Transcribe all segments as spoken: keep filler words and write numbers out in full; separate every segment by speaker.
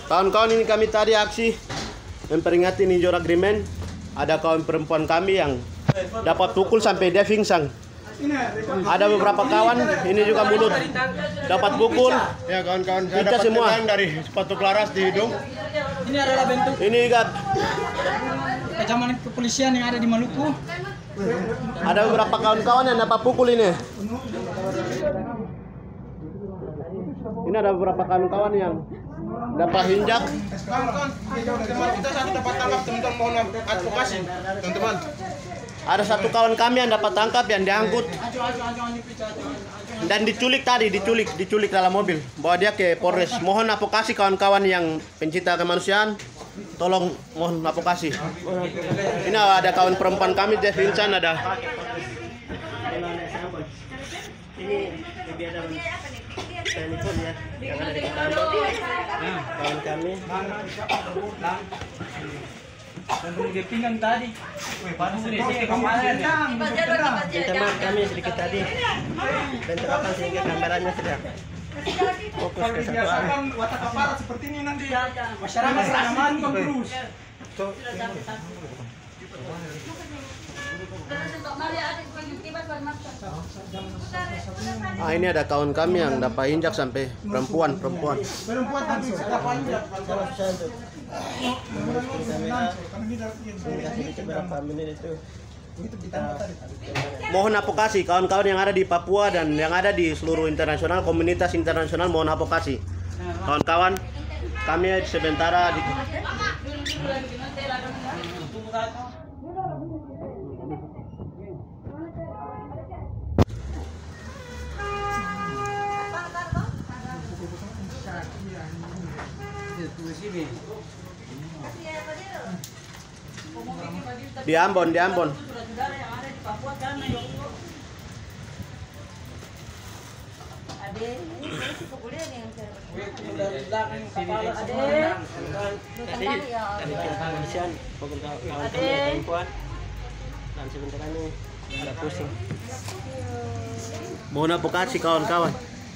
Speaker 1: Kawan-kawan, ini kami tadi aksi memperingati Ninjor Agreement. Ada kawan perempuan kami yang dapat pukul sampai dia pingsan. Ada beberapa kawan, ini juga mulut dapat pukul.
Speaker 2: Ya kawan-kawan, saya
Speaker 1: Kita
Speaker 2: dapat
Speaker 1: semua.
Speaker 2: tendang dari sepatu Laras di hidung.
Speaker 3: Ini adalah bentuk
Speaker 1: Ini kan
Speaker 3: kecaman kepolisian yang ada di Maluku.
Speaker 1: ada beberapa kawan-kawan yang dapat pukul ini. Ini ada beberapa kawan-kawan yang dapat hinjak.
Speaker 2: Kawan-kawan, kita satu dapat tangkap, teman-teman, mohon advokasi, teman-teman.
Speaker 1: Ada satu kawan kami yang dapat tangkap, yang diangkut dan diculik tadi, diculik, diculik dalam mobil. Bawa dia ke Polres. Mohon advokasi kawan-kawan yang pencinta kemanusiaan, tolong mohon advokasi. Ini ada kawan perempuan kami, dia pingsan, ada. Kawan kami.
Speaker 3: Dia pinggang tadi.
Speaker 1: Minta maaf kami sedikit tadi. Bentrokan sehingga gambarannya sudah fokus ke satu arah.
Speaker 3: Watak aparat seperti ini nanti masyarakat aman terus.
Speaker 1: Ah, ini ada kawan kami yang dapat injak sampai perempuan, perempuan.
Speaker 3: Perempuan tadi ada panjang.
Speaker 1: Mohon advokasi kawan-kawan yang ada di Papua dan yang ada di seluruh internasional, komunitas internasional, mohon advokasi. Kawan-kawan, kami sementara di di Ambon, di Ambon. Mohon advokasi kawan-kawan.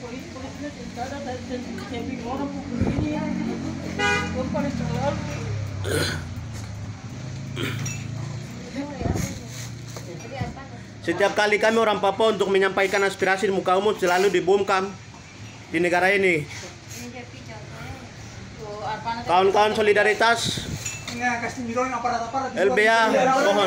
Speaker 1: Setiap kali kami orang Papua untuk menyampaikan aspirasi di muka umum selalu dibungkam di negara ini. Kawan-kawan solidaritas L B A, mohon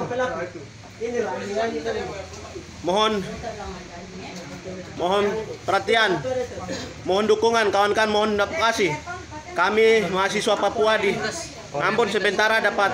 Speaker 1: mohon mohon perhatian, mohon dukungan kawan-kawan, mohon advokasi. Kami mahasiswa Papua di Ambon sementara dapat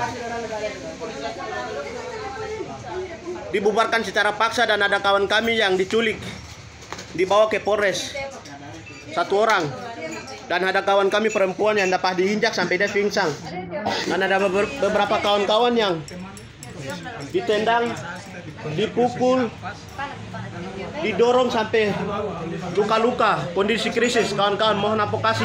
Speaker 1: dibubarkan secara paksa dan ada kawan kami yang diculik, dibawa ke Polres, satu orang, dan ada kawan kami perempuan yang dapat diinjak sampai dia pingsan, dan ada beberapa kawan-kawan yang ditendang, dipukul, didorong sampai luka-luka, kondisi krisis. Kawan-kawan mohon advokasi.